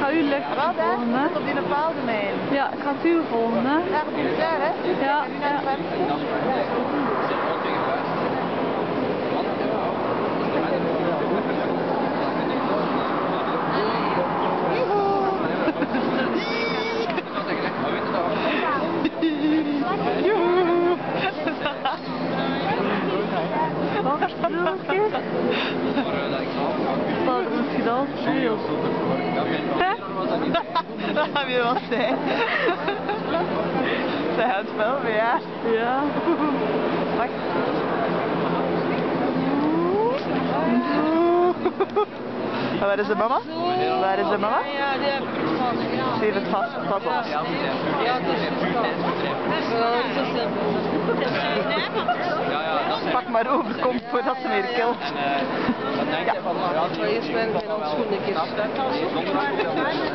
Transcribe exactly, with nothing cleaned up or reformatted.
ga u lekker Wat, hè? volgende. Tot op die paal ermee. Ja, ik ga het u volgende. Ja, op die ver, hè? Ja, ja. Wat is het keer? Wat is het gedaan? Heel. Dat heb je wel zijn. Zij houdt wel weer, ja. Ja. Wacht. Waar is de mama? Waar is de mama? Ja, die heb ik vast. Ze heeft het vast, pas op. Ja, het is vast. Ja, dat is zo simpel. Pak maar over, kom voordat ze weer kilt. Ja, eerst ben ik mijn handschoenen een keer.